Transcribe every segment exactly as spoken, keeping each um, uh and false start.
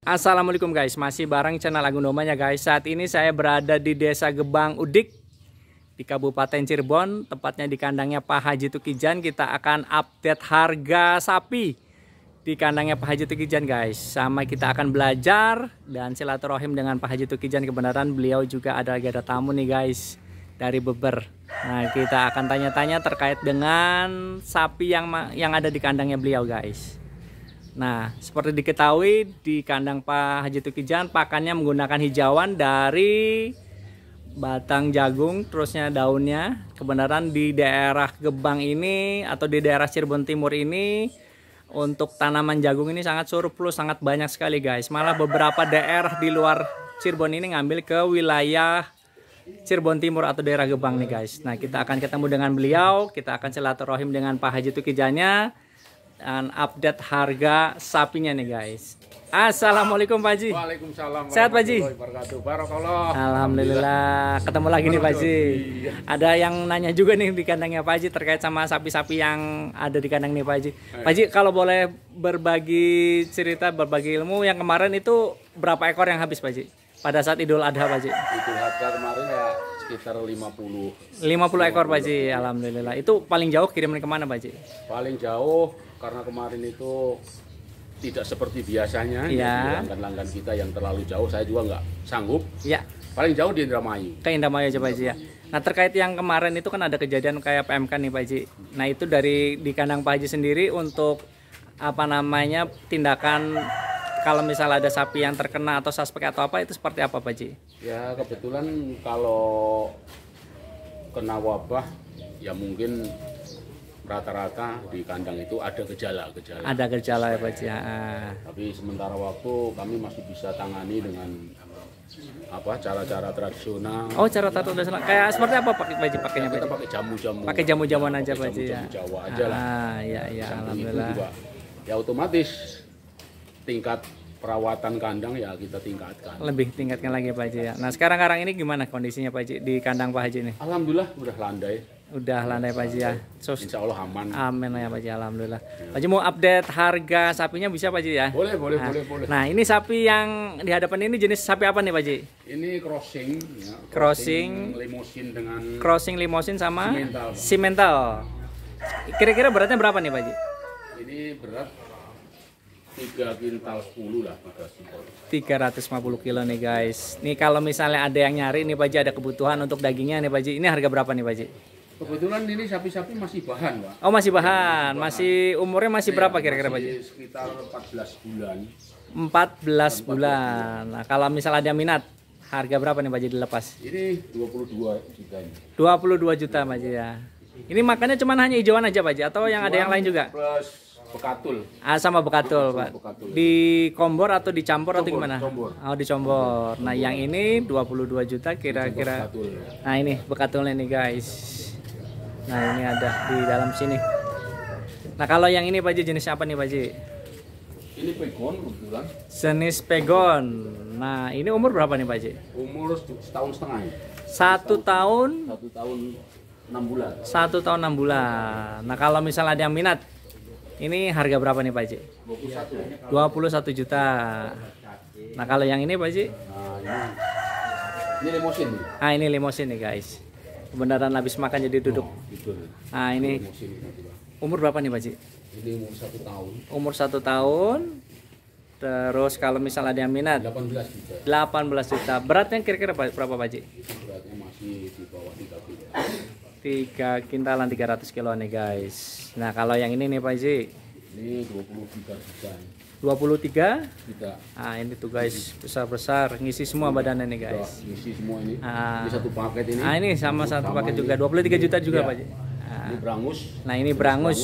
Assalamualaikum guys, masih bareng channel Agung Domanya guys. Saat ini saya berada di Desa Gebang Udik di Kabupaten Cirebon, tepatnya di kandangnya Pak Haji Tukijan. Kita akan update harga sapi di kandangnya Pak Haji Tukijan guys. Sama kita akan belajar dan silaturahim dengan Pak Haji Tukijan. Kebenaran beliau juga ada lagi ada tamu nih guys dari Beber. Nah, kita akan tanya-tanya terkait dengan sapi yang yang ada di kandangnya beliau guys. Nah, seperti diketahui di kandang Pak Haji Tukijan pakannya menggunakan hijauan dari batang jagung, terusnya daunnya. Kebenaran di daerah Gebang ini atau di daerah Cirebon Timur ini untuk tanaman jagung ini sangat surplus, sangat banyak sekali guys. Malah beberapa daerah di luar Cirebon ini ngambil ke wilayah Cirebon Timur atau daerah Gebang nih guys. Nah, kita akan ketemu dengan beliau, kita akan silaturahim dengan Pak Haji Tukijannya dan update harga sapinya nih guys. Assalamualaikum Pak Haji. Waalaikumsalam. Sehat Pak Haji? Barakallah. Alhamdulillah. Ketemu lagi nih Pak Haji. Ada yang nanya juga nih di kandangnya Pak Haji terkait sama sapi-sapi yang ada di kandang nih Pak Haji. Pak Haji, kalau boleh berbagi cerita, berbagi ilmu, yang kemarin itu berapa ekor yang habis Pak Haji pada saat Idul Adha Pak Haji? Idul Adha kemarin ya sekitar lima puluh. lima puluh ekor Pak Haji. Alhamdulillah. Itu paling jauh kiriman kemana Pak Haji? Paling jauh karena kemarin itu tidak seperti biasanya ya. Langgan-langgan kita yang terlalu jauh, saya juga nggak sanggup ya. Paling jauh di Indramayu. Ke Indramayu aja Pak Haji ya. Nah, terkait yang kemarin itu kan ada kejadian kayak P M K nih Pak Haji. Nah, itu dari di kandang Pak Haji sendiri untuk apa namanya tindakan kalau misalnya ada sapi yang terkena atau suspek atau apa, itu seperti apa Pak Haji? Ya kebetulan kalau kena wabah ya mungkin rata-rata di kandang itu ada gejala-gejala. Ada gejala ya Pak Haji. Ya. Tapi sementara waktu kami masih bisa tangani dengan apa cara-cara tradisional. Oh, cara tradisional. Kayak seperti apa Pak Haji pakainya Pak Kita Haji? pakai jamu-jamu. Pakai jamu-jamuan aja Pak Haji ya. Jamu Jawa aja lah. Ah, iya iya alhamdulillah. Juga, ya otomatis tingkat perawatan kandang ya kita tingkatkan. Lebih tingkatkan lagi Pak Haji ya. Nah, sekarang-sekarang ini gimana kondisinya Pak Haji di kandang Pak Haji ini? Alhamdulillah udah landai. Udah landai Pak Haji ya. So, Insya Allah aman. amin ya Pak Haji, alhamdulillah. Pak Haji mau update harga sapinya bisa Pak Haji ya? Boleh, boleh, nah, boleh, boleh. Nah, ini sapi yang di hadapan ini jenis sapi apa nih Pak Haji? Ini crossing ya, Crossing, crossing limosin dengan crossing limosin sama simental. simental. Kira-kira beratnya berapa nih Pak Haji? Ini berat tiga kintal sepuluh lah, tiga ratus lima puluh kilo nih guys. Nih kalau misalnya ada yang nyari nih Pak Haji, ada kebutuhan untuk dagingnya nih Pak Haji. Ini harga berapa nih Pak Haji? Kebetulan ini sapi-sapi masih bahan Pak. Oh masih bahan, masih umurnya masih Ya, berapa kira-kira Pak Haji? Sekitar empat belas bulan. empat belas bulan. Nah kalau misalnya ada minat, harga berapa nih Pak Haji dilepas? Ini dua puluh dua juta ini. dua puluh dua juta Pak Haji ya. Ini makannya cuman hanya hijauan aja Pak Haji atau yang ada yang lain juga? Plus bekatul. Ah sama bekatul Pak. Bekatul. Di kombor atau dicampur atau gimana? Combor. Oh dicombor. Nah yang ini dua puluh dua juta kira-kira. Nah ini bekatulnya nih guys. Nah ini ada di dalam sini. Nah kalau yang ini Pak Haji jenis apa nih Pak Haji? Ini pegon kebetulan. Jenis pegon. Nah ini umur berapa nih Pak Haji? Umur setahun setengah. Satu tahun. Satu tahun enam bulan. Satu tahun enam bulan. Nah kalau misalnya ada yang minat, ini harga berapa nih Pak Haji? dua puluh satu. dua puluh satu juta. Nah kalau yang ini Pak Haji? Nah ini, ini limosin. Ah ini limosin nih guys. Kebenaran habis makan jadi duduk. Oh, gitu. Nah ini Limosin. umur berapa nih Pak Haji? Ini umur satu tahun. Umur satu tahun. Terus kalau misalnya ada yang minat, delapan belas juta. delapan belas juta. Beratnya kira-kira berapa Pak Haji? Beratnya masih di bawah tiga kilo. tiga kintalan tiga ratus kilo nih guys. Nah kalau yang ini nih Pak Haji? Ini dua puluh tiga juta. dua puluh tiga? Juta. Ah ini tuh guys, besar-besar, ngisi semua badannya nih guys. Isi semua ini. Ah. Ini satu paket ini. Ah ini sama satu Sama paket ini. juga, dua puluh tiga juta juga Ya. Pak Haji. Ah. Ini berangus. Nah ini berangus.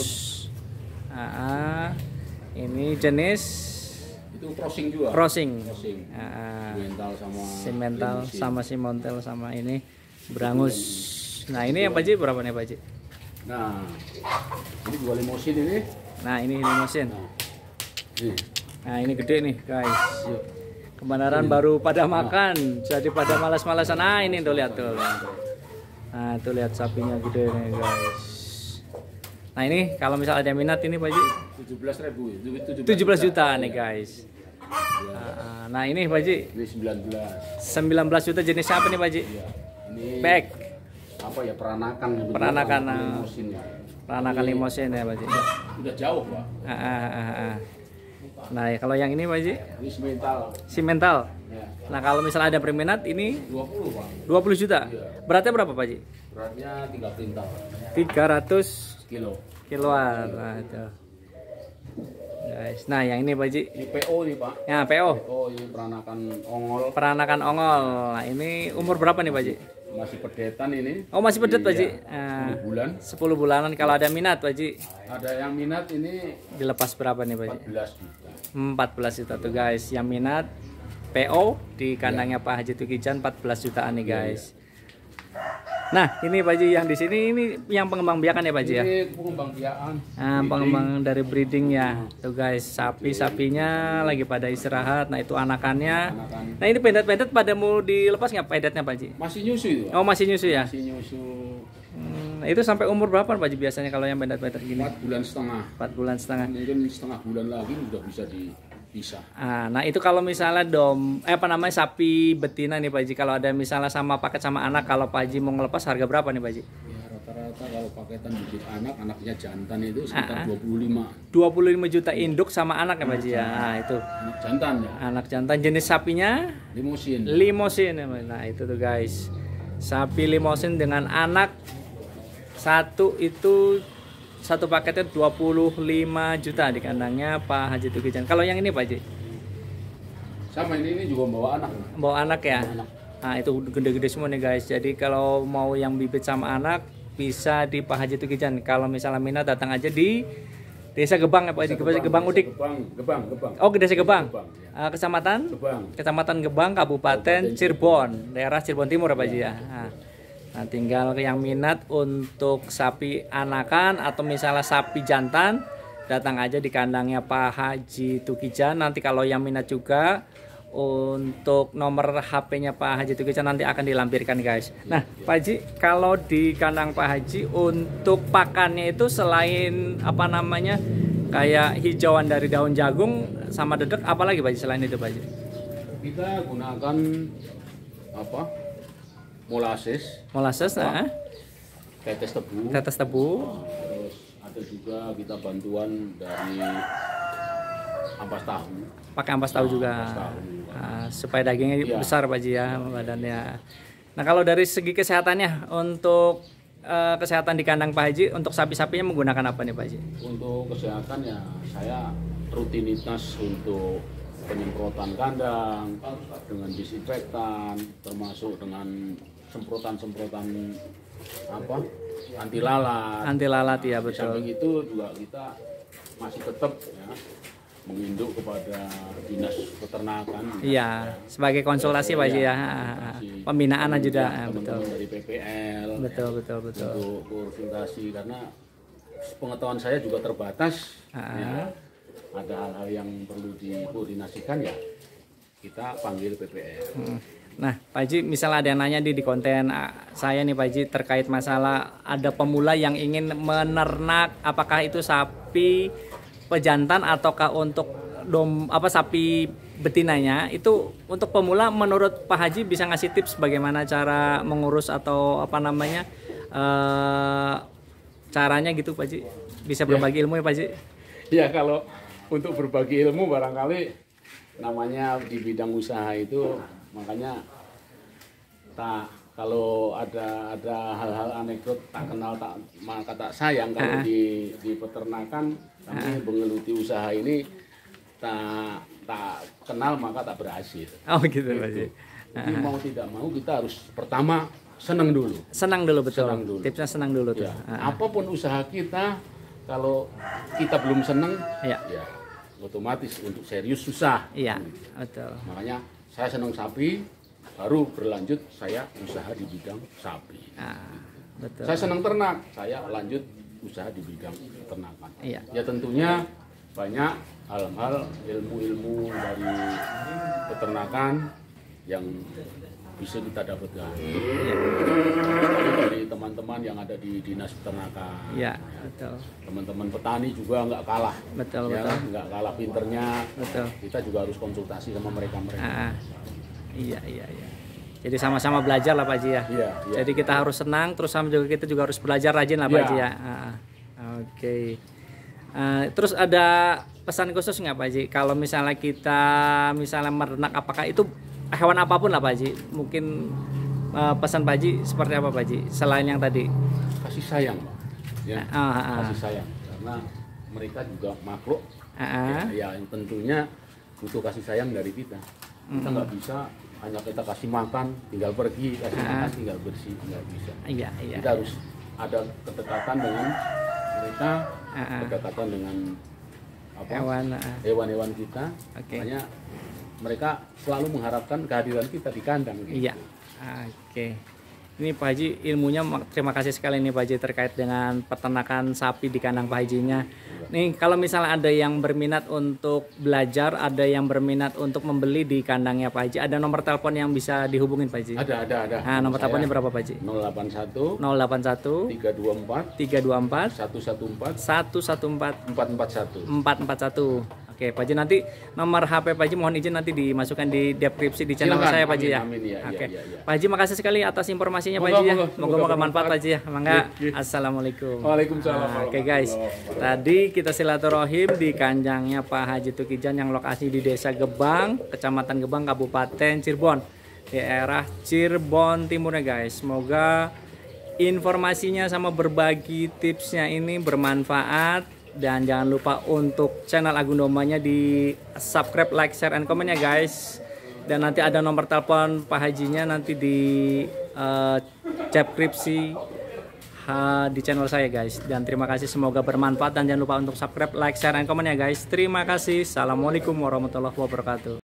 Ah, ah. Ini jenis Itu crossing juga. crossing. Crossing. Ah, Simental sama simental limosin. sama simontel sama ini berangus. Nah ini yang Pak Haji berapa nih Pak Haji? Nah, ini dua limosin ini. Nah ini limosin. Nah, ini. Nah ini gede nih guys. Kebenaran baru pada makan, jadi pada malas-malasan. Nah ini tuh lihat tuh. Nah tuh lihat sapinya gede nih guys. Nah ini kalau misalnya ada yang minat ini Pak Haji tujuh belas ribu, tujuh belas juta nih guys. Ah, ah. nah ini Pak Haji. Ini sembilan belas. sembilan belas juta jenisnya apa nih Pak Haji? Iya. Ini Back. apa ya peranakan Peranakan uh, limosin ya. Peranakan limosin ya Pak Haji. Udah jauh, Pak. Ah, ah, ah, ah. Nah, ya, kalau yang ini Pak Haji? Ini simental. Simental. Ya. Nah, kalau misalnya ada peminat ini dua puluh, Pak. dua puluh juta. Iya. Beratnya berapa Pak Haji? Beratnya tiga kuintal. tiga ratus Kilo. kiloan. Nah, itu. Guys. Nah, yang ini Pak Haji. Ini P O nih, Pak. Ya, P O. P O ini peranakan ongol. Peranakan ongol. Nah, ini umur berapa nih Pak Haji? Masih pedetan ini. Oh, masih pedet Pak Haji. Iya. Nah, sepuluh bulan. sepuluh bulanan. Kalau ada minat Pak Haji, Ada yang minat ini dilepas berapa nih Pak Haji? empat belas juta. empat belas juta tuh guys. Yang minat P O di kandangnya Pak Haji Tukijan empat belas jutaan nih guys. Nah, ini Pak Haji yang di sini ini yang pengembang biakan ya Pak Haji ya? Ini pengembang biakan. Nah, pengembang dari breeding ya. Tuh guys, sapi-sapinya lagi pada istirahat. Nah, itu anakannya. Anakan. Nah, ini pendet-pendet pada mau dilepas nggak pedetnya Pak Haji? Masih nyusu itu, Pak. Oh, masih nyusu ya? Masih nyusu Hmm, itu sampai umur berapa Pak Haji biasanya kalau yang pendet-pendet gini? empat bulan setengah. empat bulan setengah. Mungkin setengah bulan lagi udah bisa dipisah. Ah, nah itu kalau misalnya dom, eh apa namanya sapi betina nih Pak Haji, kalau ada misalnya sama paket sama anak, kalau Pak Haji mau ngelepas harga berapa nih Pak Haji? Ya rata-rata kalau paketan bibit anak, anaknya jantan itu sekitar Ah, ah. dua puluh lima. dua puluh lima juta induk sama anak ya Pak Haji ya. Nah, itu Anak jantan ya. anak jantan, jenis sapinya Limosin. limosin ya. Nah itu tuh guys, sapi limosin dengan anak satu itu satu paketnya dua puluh lima juta di kandangnya Pak Haji Tukijan. Kalau yang ini Pak Haji? Sama ini ini juga bawa anak. Bawa anak ya. Anak. Nah itu gede-gede semua nih guys. Jadi kalau mau yang bibit sama anak bisa di Pak Haji Tukijan. Kalau misalnya minat datang aja di Desa Gebang ya Pak Haji. Desa Gebang Udik. Gebang, Gebang, Gebang. Oh, Desa Gebang. Gebang, ya. Ah, Kecamatan? Gebang. Kecamatan Gebang, Kabupaten Cirebon, daerah Cirebon Timur ya Pak Haji ya. Nah, nah, tinggal yang minat untuk sapi anakan atau misalnya sapi jantan, datang aja di kandangnya Pak Haji Tukijan. Nanti kalau yang minat juga untuk nomor H P-nya Pak Haji Tukijan nanti akan dilampirkan guys. Nah Pak Haji, kalau di kandang Pak Haji untuk pakannya itu selain apa namanya kayak hijauan dari daun jagung sama dedek, apalagi Pak Haji selain itu Pak Haji? Kita gunakan apa? Molasses, Molasses, nah, tetes tebu. tetes tebu, Terus ada juga kita bantuan dari ampas tahu. pakai ampas tahu juga. Ampas tahu. Nah, supaya dagingnya Iya. besar Pak Haji ya badannya. Nah kalau dari segi kesehatannya untuk eh, kesehatan di kandang Pak Haji, untuk sapi-sapinya menggunakan apa nih Pak Haji? Untuk kesehatan ya saya rutinitas untuk penyemprotan kandang dengan disinfektan, termasuk dengan semprotan-semprotan apa anti lalat. Anti lalat ya Di samping betul. itu juga kita masih tetap ya menginduk kepada dinas peternakan. Iya, sebagai konsultasi Pak Haji ya. Konsultasi. Pembinaan aja juga, Teman-teman betul. dari P P L. Betul betul betul. Untuk konsultasi karena pengetahuan saya juga terbatas. Ah. Ya. Ada hal-hal yang perlu dikoordinasikan ya kita panggil P P L. Hmm. Nah, Pak Haji, misalnya ada yang nanya di, di konten ah, saya nih Pak Haji terkait masalah ada pemula yang ingin menernak, apakah itu sapi pejantan ataukah untuk dom apa sapi betinanya, itu untuk pemula menurut Pak Haji bisa ngasih tips bagaimana cara mengurus atau apa namanya eh, caranya gitu Pak Haji, bisa berbagi ilmu ya Pak Haji? Ya kalau untuk berbagi ilmu barangkali namanya di bidang usaha itu, makanya tak kalau ada ada hal-hal anekdot tak kenal tak maka tak sayang kalau di di peternakan kami mengeluti usaha ini tak tak kenal maka tak berhasil. Oh gitu Pak Haji. Jadi mau tidak mau kita harus pertama senang dulu. Senang dulu betul. Senang dulu. Tipsnya senang dulu tuh. Ya, Ah, apapun usaha kita kalau kita belum senang Iya. ya otomatis untuk serius susah. Iya, betul. Makanya saya senang sapi, baru berlanjut saya usaha di bidang sapi. Ah, betul. Saya senang ternak, saya lanjut usaha di bidang peternakan. Iya. Ya tentunya banyak hal-hal ilmu-ilmu dari peternakan yang bisa kita dapatkan. Iya. Dari teman-teman yang ada di dinas peternakan. Iya, betul. Teman-teman petani juga nggak kalah. Betul, Ya, betul. nggak kalah pinternya. Betul. Kita juga harus konsultasi sama mereka-mereka. Ah, iya, iya, iya. Jadi sama-sama belajar lah Pak Haji ya. Iya, iya. Jadi kita harus senang, terus sama juga kita juga harus belajar rajin lah Pak Iya. Haji ya. Ah, oke. Ah, terus ada pesan khusus nggak Pak Haji? Kalau misalnya kita misalnya merenak, apakah itu hewan apapun lah Pak Haji? Mungkin ah, pesan Pak Haji seperti apa Pak Haji? Selain yang tadi. Kasih sayang, Pak. Ya. Ah, ah, ah. Kasih sayang. Karena mereka juga makhluk. Ah, ah. Ya, ya, yang tentunya butuh kasih sayang dari kita. Kita nggak bisa hanya kita kasih makan, tinggal pergi, kasih Ah. makan, tinggal bersih, nggak bisa. Iya, iya. Kita harus ada kedekatan dengan mereka, Ah, ah. kedekatan dengan apa? Hewan. ah. hewan-hewan kita. Oke. Makanya mereka selalu mengharapkan kehadiran kita di kandang. gitu. Iya. Oke. Ini Pak Haji ilmunya, mak- terima kasih sekali nih Pak Haji terkait dengan peternakan sapi di kandang Pak Hajinya. Nih kalau misalnya ada yang berminat untuk belajar, ada yang berminat untuk membeli di kandangnya Pak Haji, ada nomor telepon yang bisa dihubungin Pak Haji? Ada, ada, ada. Nah, nomor Saya teleponnya berapa Pak Haji? nol delapan satu nol delapan satu tiga dua empat tiga dua empat satu satu empat satu satu empat empat empat satu. empat empat satu. Oke Pak Haji, nanti nomor H P Pak Haji mohon izin nanti dimasukkan di deskripsi di channel Silakan. saya Pak Haji Amin, ya. amin, ya, Oke. ya, ya, ya. Pak Haji makasih sekali atas informasinya Pak Moga, Haji ya. moga, Moga semoga moga bermanfaat Pak Haji ya. Mangga. Iya, iya. Assalamualaikum. Waalaikumsalam. Nah, Oke guys, tadi kita silaturahim di kandangnya Pak Haji Tukijan yang lokasi di Desa Gebang, Kecamatan Gebang, Kabupaten Cirebon, daerah Cirebon Timur ya guys. Semoga informasinya sama berbagi tipsnya ini bermanfaat. Dan jangan lupa untuk channel Agung Domanya di subscribe, like, share, and comment ya guys. Dan nanti ada nomor telepon Pak Hajinya nanti di uh, deskripsi uh, di channel saya guys. Dan terima kasih, semoga bermanfaat. Dan jangan lupa untuk subscribe, like, share, and comment ya guys. Terima kasih. Assalamualaikum warahmatullahi wabarakatuh.